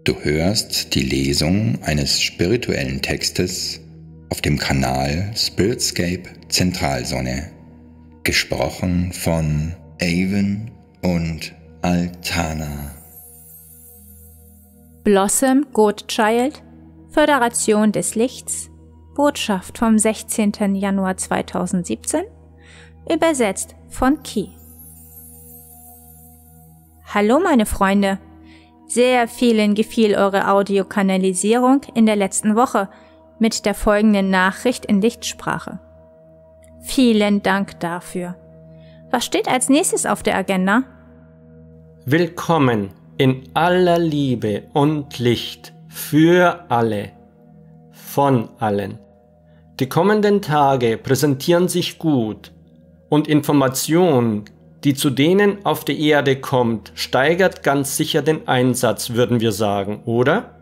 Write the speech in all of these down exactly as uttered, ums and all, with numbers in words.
Du hörst die Lesung eines spirituellen Textes auf dem Kanal Spiritscape Zentralsonne, gesprochen von Avon und Altana. Blossom Godchild, Föderation des Lichts, Botschaft vom sechzehnten Januar zweitausendsiebzehn, übersetzt von Ki. Hallo meine Freunde! Sehr vielen gefiel eure Audiokanalisierung in der letzten Woche mit der folgenden Nachricht in Lichtsprache. Vielen Dank dafür. Was steht als nächstes auf der Agenda? Willkommen in aller Liebe und Licht für alle, von allen. Die kommenden Tage präsentieren sich gut und Information, die zu denen auf die Erde kommt, steigert ganz sicher den Einsatz, würden wir sagen, oder?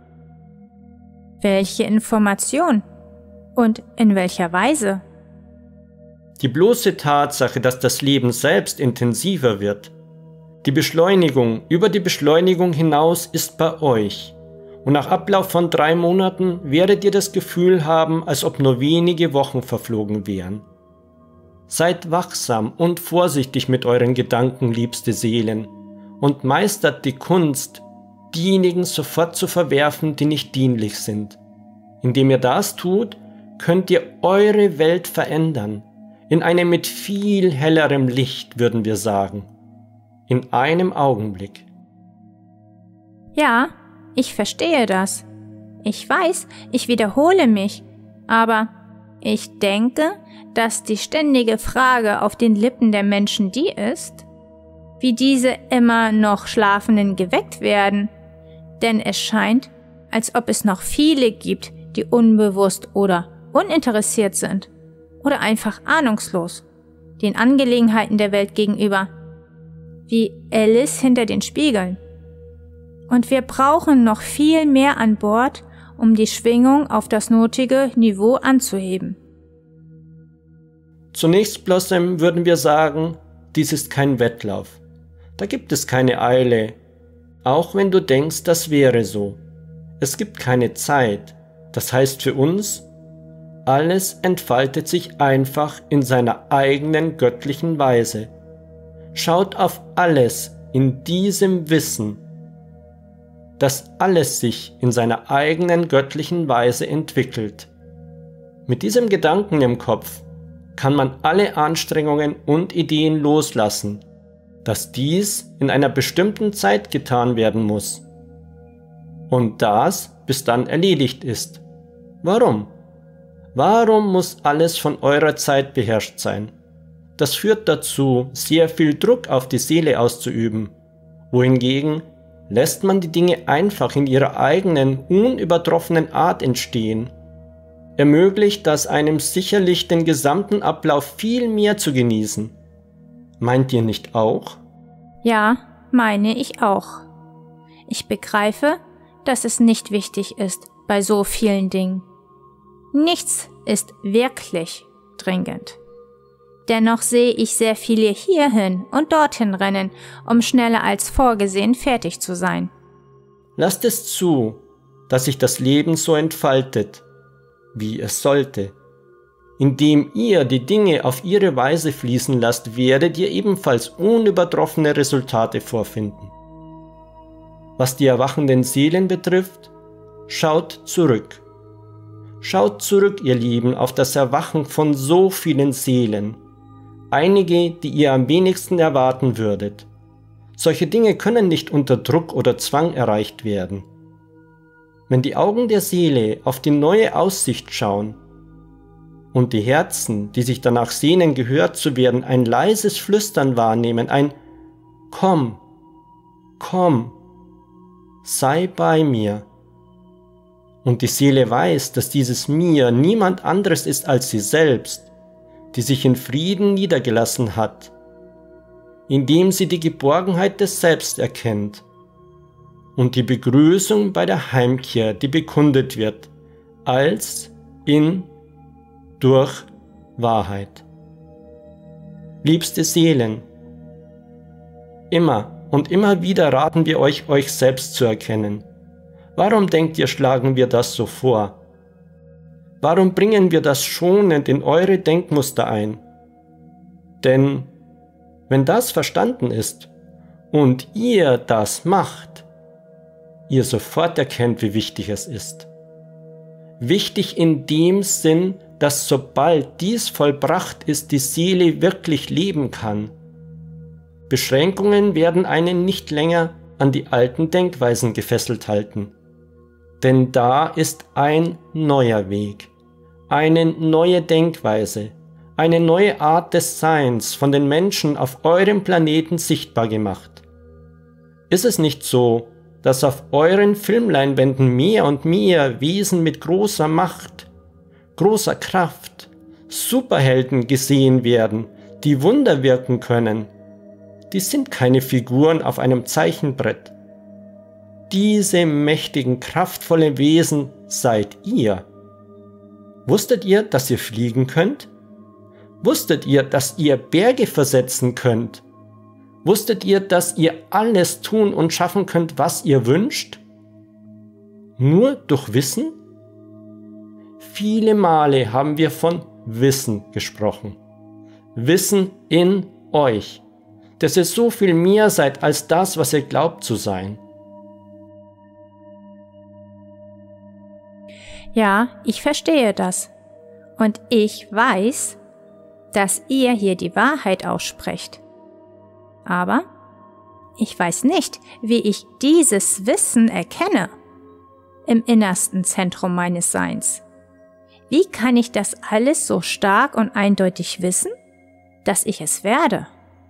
Welche Information? Und in welcher Weise? Die bloße Tatsache, dass das Leben selbst intensiver wird. Die Beschleunigung über die Beschleunigung hinaus ist bei euch. Und nach Ablauf von drei Monaten werdet ihr das Gefühl haben, als ob nur wenige Wochen verflogen wären. Seid wachsam und vorsichtig mit euren Gedanken, liebste Seelen, und meistert die Kunst, diejenigen sofort zu verwerfen, die nicht dienlich sind. Indem ihr das tut, könnt ihr eure Welt verändern, in einem mit viel hellerem Licht, würden wir sagen. In einem Augenblick. Ja, ich verstehe das. Ich weiß, ich wiederhole mich, aber ich denke, dass die ständige Frage auf den Lippen der Menschen die ist, wie diese immer noch Schlafenden geweckt werden, denn es scheint, als ob es noch viele gibt, die unbewusst oder uninteressiert sind oder einfach ahnungslos den Angelegenheiten der Welt gegenüber, wie Alice hinter den Spiegeln. Und wir brauchen noch viel mehr an Bord, um die Schwingung auf das nötige Niveau anzuheben. Zunächst, Blossom, würden wir sagen, dies ist kein Wettlauf. Da gibt es keine Eile, auch wenn du denkst, das wäre so. Es gibt keine Zeit, das heißt für uns, alles entfaltet sich einfach in seiner eigenen göttlichen Weise. Schaut auf alles in diesem Wissen, dass alles sich in seiner eigenen göttlichen Weise entwickelt. Mit diesem Gedanken im Kopf kann man alle Anstrengungen und Ideen loslassen, dass dies in einer bestimmten Zeit getan werden muss. Und das bis dann erledigt ist. Warum? Warum muss alles von eurer Zeit beherrscht sein? Das führt dazu, sehr viel Druck auf die Seele auszuüben, wohingegen lässt man die Dinge einfach in ihrer eigenen, unübertroffenen Art entstehen, ermöglicht das einem sicherlich den gesamten Ablauf viel mehr zu genießen. Meint ihr nicht auch? Ja, meine ich auch. Ich begreife, dass es nicht wichtig ist bei so vielen Dingen. Nichts ist wirklich dringend. Dennoch sehe ich sehr viele hierhin und dorthin rennen, um schneller als vorgesehen fertig zu sein. Lasst es zu, dass sich das Leben so entfaltet, wie es sollte. Indem ihr die Dinge auf ihre Weise fließen lasst, werdet ihr ebenfalls unübertroffene Resultate vorfinden. Was die erwachenden Seelen betrifft, schaut zurück. Schaut zurück, ihr Lieben, auf das Erwachen von so vielen Seelen. Einige, die ihr am wenigsten erwarten würdet. Solche Dinge können nicht unter Druck oder Zwang erreicht werden. Wenn die Augen der Seele auf die neue Aussicht schauen und die Herzen, die sich danach sehnen, gehört zu werden, ein leises Flüstern wahrnehmen, ein Komm, komm, sei bei mir. Und die Seele weiß, dass dieses Mir niemand anderes ist als sie selbst, die sich in Frieden niedergelassen hat, indem sie die Geborgenheit des Selbst erkennt und die Begrüßung bei der Heimkehr, die bekundet wird, als in, durch Wahrheit. Liebste Seelen, immer und immer wieder raten wir euch, euch selbst zu erkennen, Warum denkt ihr, schlagen wir das so vor? Warum bringen wir das schonend in eure Denkmuster ein? Denn wenn das verstanden ist und ihr das macht, ihr sofort erkennt, wie wichtig es ist. Wichtig in dem Sinn, dass sobald dies vollbracht ist, die Seele wirklich leben kann. Beschränkungen werden einen nicht länger an die alten Denkweisen gefesselt halten. Denn da ist ein neuer Weg, eine neue Denkweise, eine neue Art des Seins von den Menschen auf eurem Planeten sichtbar gemacht. Ist es nicht so, dass auf euren Filmleinwänden mehr und mehr Wesen mit großer Macht, großer Kraft, Superhelden gesehen werden, die Wunder wirken können? Die sind keine Figuren auf einem Zeichenbrett. Diese mächtigen, kraftvollen Wesen seid ihr. Wusstet ihr, dass ihr fliegen könnt? Wusstet ihr, dass ihr Berge versetzen könnt? Wusstet ihr, dass ihr alles tun und schaffen könnt, was ihr wünscht? Nur durch Wissen? Viele Male haben wir von Wissen gesprochen. Wissen in euch, dass ihr so viel mehr seid als das, was ihr glaubt zu sein. Ja, ich verstehe das. Und ich weiß, dass ihr hier die Wahrheit aussprecht. Aber ich weiß nicht, wie ich dieses Wissen erkenne im innersten Zentrum meines Seins. Wie kann ich das alles so stark und eindeutig wissen, dass ich es werde?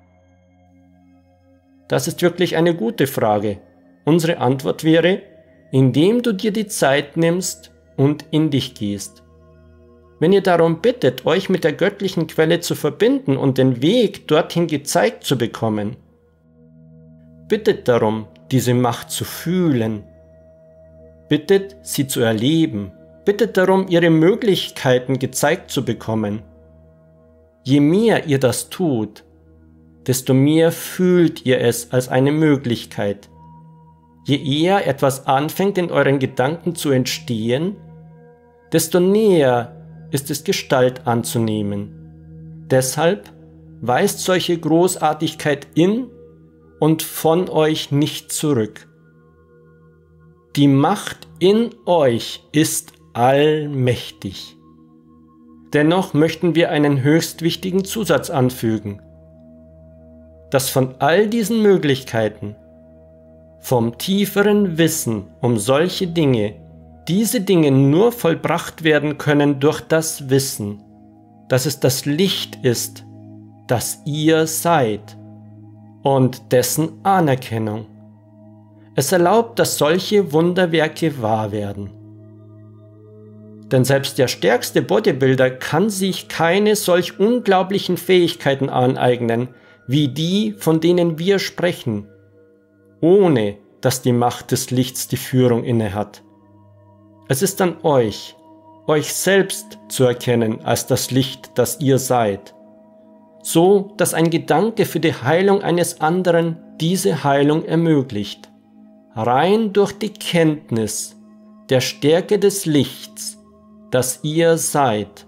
Das ist wirklich eine gute Frage. Unsere Antwort wäre, indem du dir die Zeit nimmst und in dich gehst. Wenn ihr darum bittet, euch mit der göttlichen Quelle zu verbinden und den Weg dorthin gezeigt zu bekommen, bittet darum, diese Macht zu fühlen, bittet, sie zu erleben, bittet darum, ihre Möglichkeiten gezeigt zu bekommen. Je mehr ihr das tut, desto mehr fühlt ihr es als eine Möglichkeit. Je eher etwas anfängt in euren Gedanken zu entstehen, desto näher ist es Gestalt anzunehmen. Deshalb weist solche Großartigkeit in und von euch nicht zurück. Die Macht in euch ist allmächtig. Dennoch möchten wir einen höchst wichtigen Zusatz anfügen, dass von all diesen Möglichkeiten, vom tieferen Wissen um solche Dinge, diese Dinge nur vollbracht werden können durch das Wissen, dass es das Licht ist, das ihr seid, und dessen Anerkennung. Es erlaubt, dass solche Wunderwerke wahr werden. Denn selbst der stärkste Bodybuilder kann sich keine solch unglaublichen Fähigkeiten aneignen, wie die, von denen wir sprechen, ohne dass die Macht des Lichts die Führung innehat. Es ist an euch, euch selbst zu erkennen als das Licht, das ihr seid, so dass ein Gedanke für die Heilung eines anderen diese Heilung ermöglicht, rein durch die Kenntnis der Stärke des Lichts, das ihr seid.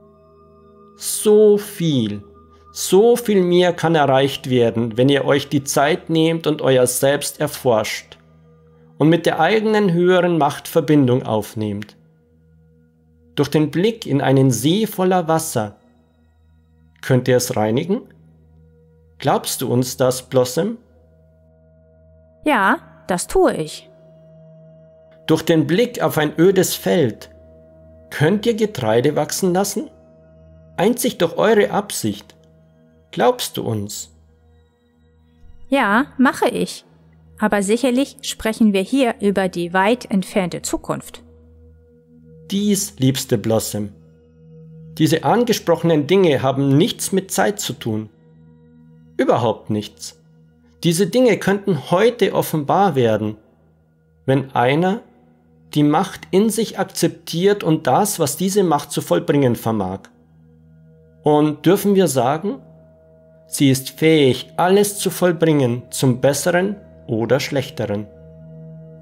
So viel, so viel mehr kann erreicht werden, wenn ihr euch die Zeit nehmt und euer Selbst erforscht und mit der eigenen höheren Macht Verbindung aufnehmt. Durch den Blick in einen See voller Wasser könnt ihr es reinigen? Glaubst du uns das, Blossom? Ja, das tue ich. Durch den Blick auf ein ödes Feld könnt ihr Getreide wachsen lassen? Einzig durch eure Absicht. Glaubst du uns? Ja, mache ich. Aber sicherlich sprechen wir hier über die weit entfernte Zukunft. Dies, liebste Blossom, diese angesprochenen Dinge haben nichts mit Zeit zu tun. Überhaupt nichts. Diese Dinge könnten heute offenbar werden, wenn einer die Macht in sich akzeptiert und das, was diese Macht zu vollbringen vermag. Und dürfen wir sagen, sie ist fähig, alles zu vollbringen, zum Besseren oder Schlechteren.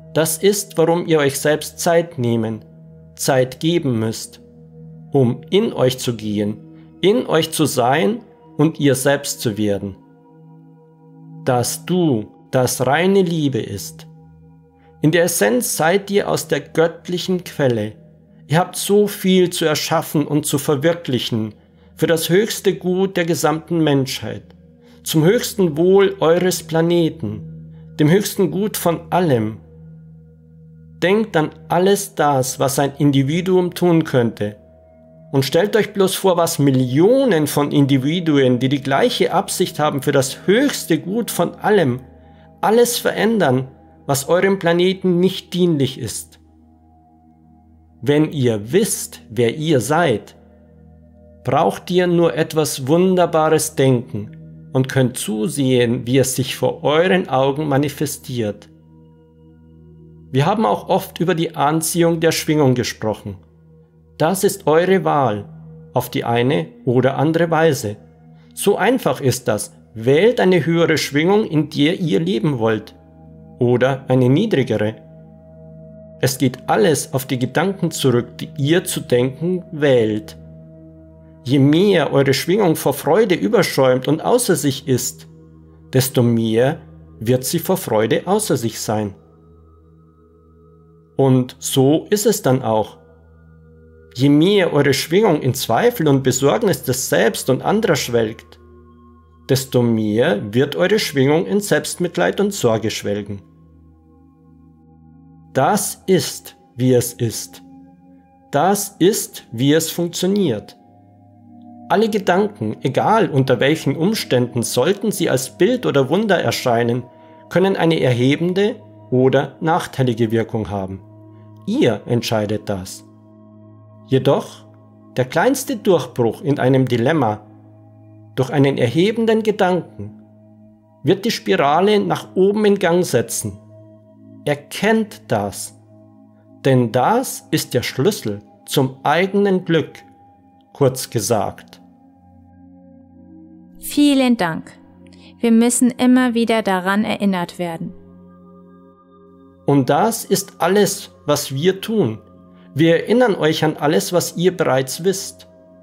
Das ist, warum ihr euch selbst Zeit nehmen, Zeit geben müsst, um in euch zu gehen, in euch zu sein und ihr selbst zu werden. Das Du, das reine Liebe ist. In der Essenz seid ihr aus der göttlichen Quelle. Ihr habt so viel zu erschaffen und zu verwirklichen für das höchste Gut der gesamten Menschheit, zum höchsten Wohl eures Planeten, dem höchsten Gut von allem. Denkt an alles das, was ein Individuum tun könnte, und stellt euch bloß vor, was Millionen von Individuen, die die gleiche Absicht haben für das höchste Gut von allem, alles verändern, was eurem Planeten nicht dienlich ist. Wenn ihr wisst, wer ihr seid, braucht ihr nur etwas Wunderbares denken und könnt zusehen, wie es sich vor euren Augen manifestiert. Wir haben auch oft über die Anziehung der Schwingung gesprochen. Das ist eure Wahl, auf die eine oder andere Weise. So einfach ist das. Wählt eine höhere Schwingung, in der ihr leben wollt, oder eine niedrigere. Es geht alles auf die Gedanken zurück, die ihr zu denken wählt. Je mehr eure Schwingung vor Freude überschäumt und außer sich ist, desto mehr wird sie vor Freude außer sich sein. Und so ist es dann auch. Je mehr eure Schwingung in Zweifel und Besorgnis des Selbst und anderer schwelgt, desto mehr wird eure Schwingung in Selbstmitleid und Sorge schwelgen. Das ist, wie es ist. Das ist, wie es funktioniert. Alle Gedanken, egal unter welchen Umständen, sollten sie als Bild oder Wunder erscheinen, können eine erhebende oder nachteilige Wirkung haben. Ihr entscheidet das. Jedoch, der kleinste Durchbruch in einem Dilemma durch einen erhebenden Gedanken wird die Spirale nach oben in Gang setzen. Erkennt das, denn das ist der Schlüssel zum eigenen Glück, kurz gesagt. Vielen Dank. Wir müssen immer wieder daran erinnert werden. Und das ist alles, was wir tun. Wir erinnern euch an alles, was ihr bereits wisst.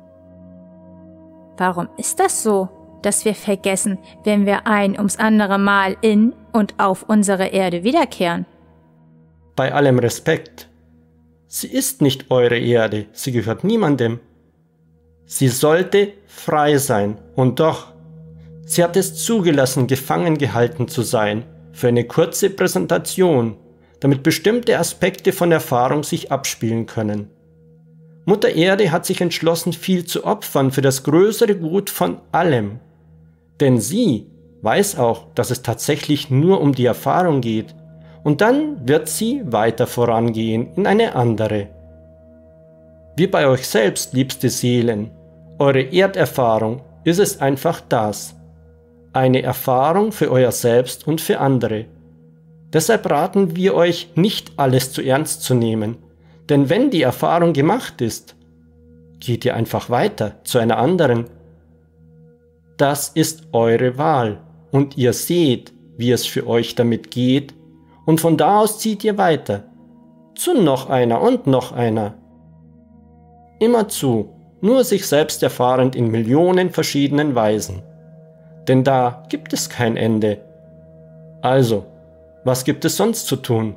Warum ist das so, dass wir vergessen, wenn wir ein ums andere Mal in und auf unsere Erde wiederkehren? Bei allem Respekt. Sie ist nicht eure Erde, sie gehört niemandem. Sie sollte frei sein, und doch, sie hat es zugelassen, gefangen gehalten zu sein, für eine kurze Präsentation, damit bestimmte Aspekte von Erfahrung sich abspielen können. Mutter Erde hat sich entschlossen, viel zu opfern für das größere Gut von allem. Denn sie weiß auch, dass es tatsächlich nur um die Erfahrung geht, und dann wird sie weiter vorangehen in eine andere. Wie bei euch selbst, liebste Seelen, eure Erderfahrung ist es einfach das. Eine Erfahrung für euer Selbst und für andere. Deshalb raten wir euch, nicht alles zu ernst zu nehmen, denn wenn die Erfahrung gemacht ist, geht ihr einfach weiter zu einer anderen. Das ist eure Wahl und ihr seht, wie es für euch damit geht, und von da aus zieht ihr weiter, zu noch einer und noch einer. Immerzu, nur sich selbst erfahrend in Millionen verschiedenen Weisen. Denn da gibt es kein Ende. Also, was gibt es sonst zu tun?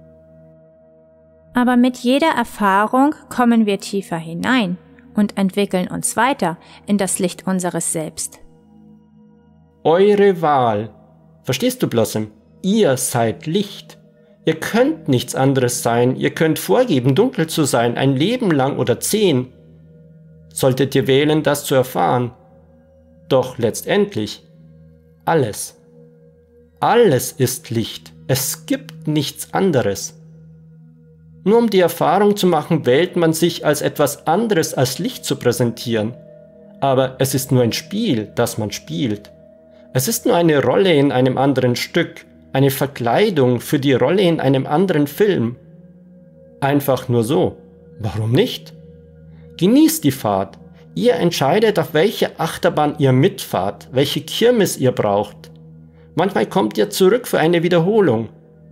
Aber mit jeder Erfahrung kommen wir tiefer hinein und entwickeln uns weiter in das Licht unseres Selbst. Eure Wahl. Verstehst du, Blossom? Ihr seid Licht. Ihr könnt nichts anderes sein. Ihr könnt vorgeben, dunkel zu sein, ein Leben lang oder zehn. Solltet ihr wählen, das zu erfahren. Doch letztendlich, alles. Alles ist Licht. Es gibt nichts anderes. Nur um die Erfahrung zu machen, wählt man sich als etwas anderes als Licht zu präsentieren. Aber es ist nur ein Spiel, das man spielt. Es ist nur eine Rolle in einem anderen Stück, eine Verkleidung für die Rolle in einem anderen Film. Einfach nur so. Warum nicht? Genießt die Fahrt. Ihr entscheidet, auf welche Achterbahn ihr mitfahrt, welche Kirmes ihr braucht. Manchmal kommt ihr zurück für eine Wiederholung.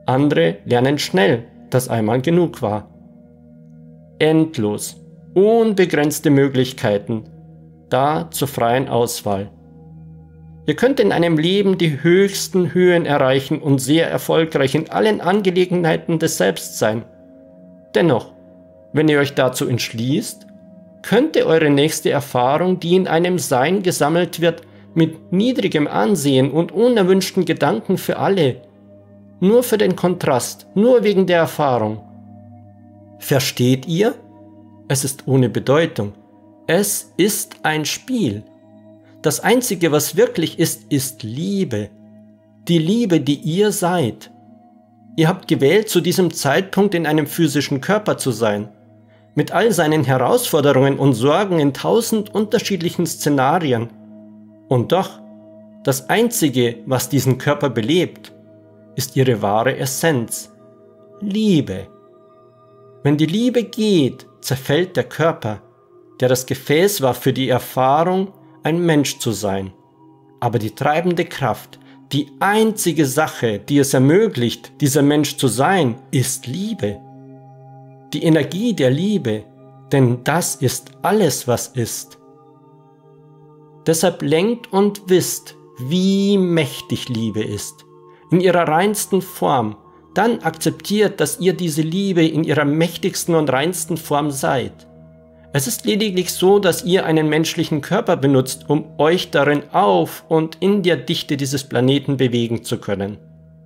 Andere lernen schnell, dass einmal genug war. Endlos, unbegrenzte Möglichkeiten, da zur freien Auswahl. Ihr könnt in einem Leben die höchsten Höhen erreichen und sehr erfolgreich in allen Angelegenheiten des Selbst sein. Dennoch, wenn ihr euch dazu entschließt, könnte eure nächste Erfahrung, die in einem Sein gesammelt wird, mit niedrigem Ansehen und unerwünschten Gedanken für alle, nur für den Kontrast, nur wegen der Erfahrung. Versteht ihr? Es ist ohne Bedeutung. Es ist ein Spiel. Das Einzige, was wirklich ist, ist Liebe. Die Liebe, die ihr seid. Ihr habt gewählt, zu diesem Zeitpunkt in einem physischen Körper zu sein. Mit all seinen Herausforderungen und Sorgen in tausend unterschiedlichen Szenarien. Und doch, das Einzige, was diesen Körper belebt, ist ihre wahre Essenz. Liebe. Wenn die Liebe geht, zerfällt der Körper, der das Gefäß war für die Erfahrung, ein Mensch zu sein. Aber die treibende Kraft, die einzige Sache, die es ermöglicht, dieser Mensch zu sein, ist Liebe. Die Energie der Liebe, denn das ist alles, was ist. Deshalb lenkt und wisst, wie mächtig Liebe ist, in ihrer reinsten Form. Dann akzeptiert, dass ihr diese Liebe in ihrer mächtigsten und reinsten Form seid. Es ist lediglich so, dass ihr einen menschlichen Körper benutzt, um euch darin auf und in der Dichte dieses Planeten bewegen zu können.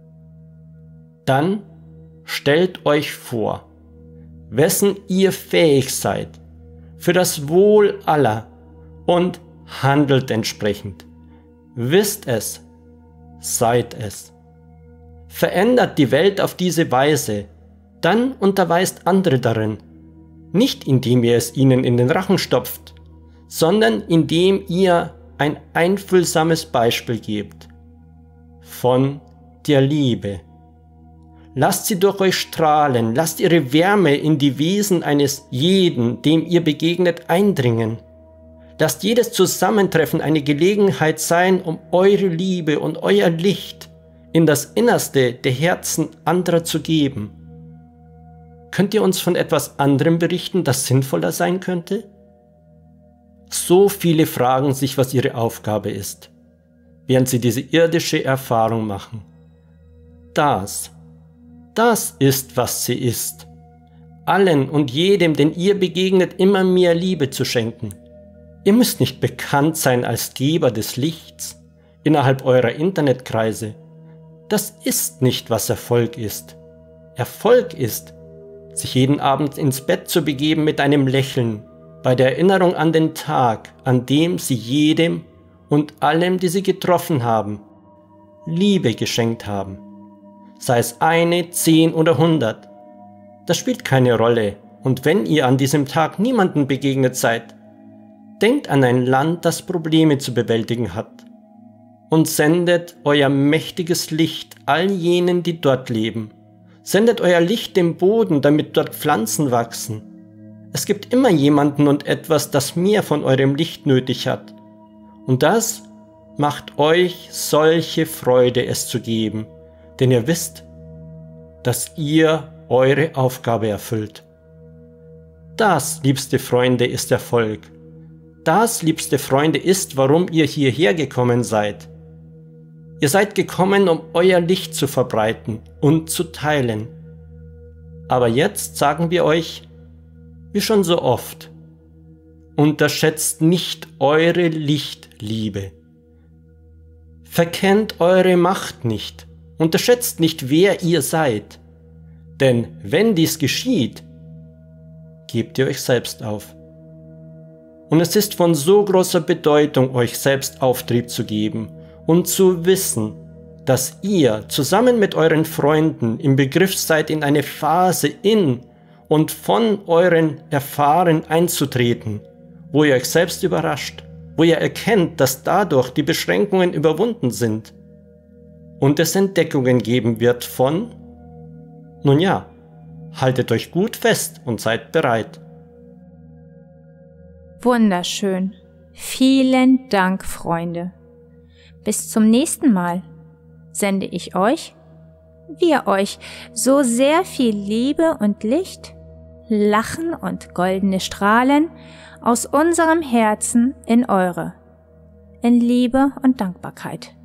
Dann stellt euch vor, wessen ihr fähig seid, für das Wohl aller, und handelt entsprechend. Wisst es, seid es. Verändert die Welt auf diese Weise, dann unterweist andere darin. Nicht indem ihr es ihnen in den Rachen stopft, sondern indem ihr ein einfühlsames Beispiel gebt. Von der Liebe. Lasst sie durch euch strahlen, lasst ihre Wärme in die Wesen eines jeden, dem ihr begegnet, eindringen. Lasst jedes Zusammentreffen eine Gelegenheit sein, um eure Liebe und euer Licht in das Innerste der Herzen anderer zu geben. Könnt ihr uns von etwas anderem berichten, das sinnvoller sein könnte? So viele fragen sich, was ihre Aufgabe ist, während sie diese irdische Erfahrung machen. Das, das ist, was sie ist. Allen und jedem, den ihr begegnet, immer mehr Liebe zu schenken. Ihr müsst nicht bekannt sein als Geber des Lichts innerhalb eurer Internetkreise. Das ist nicht, was Erfolg ist. Erfolg ist, sich jeden Abend ins Bett zu begeben mit einem Lächeln, bei der Erinnerung an den Tag, an dem sie jedem und allem, die sie getroffen haben, Liebe geschenkt haben. Sei es eine, zehn oder hundert. Das spielt keine Rolle. Und wenn ihr an diesem Tag niemandem begegnet seid, denkt an ein Land, das Probleme zu bewältigen hat, und sendet euer mächtiges Licht all jenen, die dort leben. Sendet euer Licht dem Boden, damit dort Pflanzen wachsen. Es gibt immer jemanden und etwas, das mehr von eurem Licht nötig hat. Und das macht euch solche Freude, es zu geben, denn ihr wisst, dass ihr eure Aufgabe erfüllt. Das, liebste Freunde, ist Erfolg. Das, liebste Freunde, ist, warum ihr hierher gekommen seid. Ihr seid gekommen, um euer Licht zu verbreiten und zu teilen. Aber jetzt sagen wir euch, wie schon so oft, unterschätzt nicht eure Lichtliebe. Verkennt eure Macht nicht, unterschätzt nicht, wer ihr seid. Denn wenn dies geschieht, gebt ihr euch selbst auf. Und es ist von so großer Bedeutung, euch selbst Auftrieb zu geben und zu wissen, dass ihr zusammen mit euren Freunden im Begriff seid, in eine Phase in und von euren Erfahren einzutreten, wo ihr euch selbst überrascht, wo ihr erkennt, dass dadurch die Beschränkungen überwunden sind und es Entdeckungen geben wird von, nun ja, haltet euch gut fest und seid bereit. Wunderschön. Vielen Dank, Freunde. Bis zum nächsten Mal sende ich euch wir euch so sehr viel Liebe und Licht, Lachen und goldene Strahlen aus unserem Herzen in eure, in Liebe und Dankbarkeit.